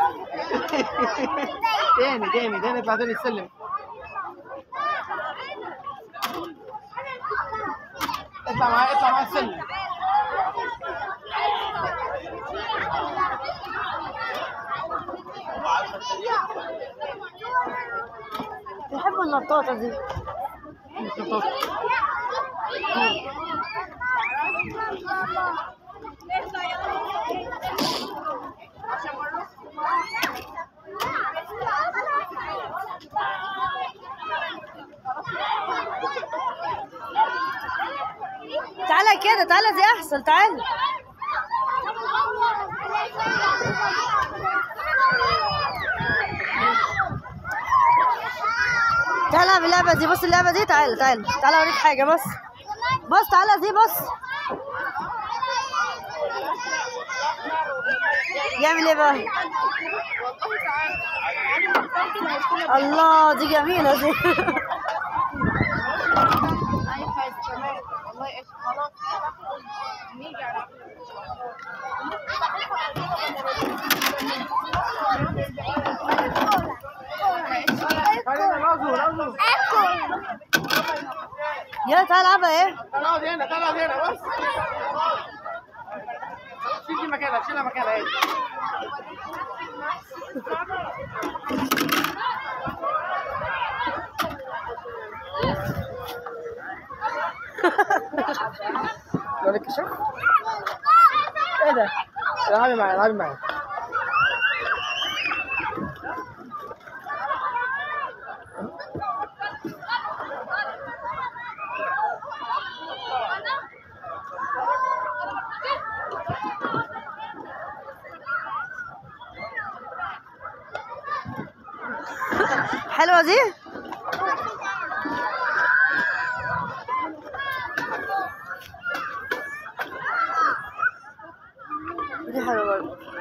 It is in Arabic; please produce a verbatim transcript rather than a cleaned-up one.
تاني تاني تاني اطلع تاني السلم. اطلع معايا اطلع معايا السلم. بيحبوا النطاطة دي. تعالى كده تعالى زي احسن تعالى. تعالى العب اللعبة دي. بص اللعبة دي. تعالى تعالى تعالى اوريك حاجة. بص بص تعالى دي. بص يعمل ايه بقى؟ الله دي جميلة دي. يلا تعالى العبها. ايه؟ تعالى اقعد هنا تعالى اقعد هنا. بص شيل دي مكانها شيلها مكانها. ايه يقول لك شوف ايه ده؟ العبي معايا العبي معايا. حلوة دي؟ دي حلوة برضه.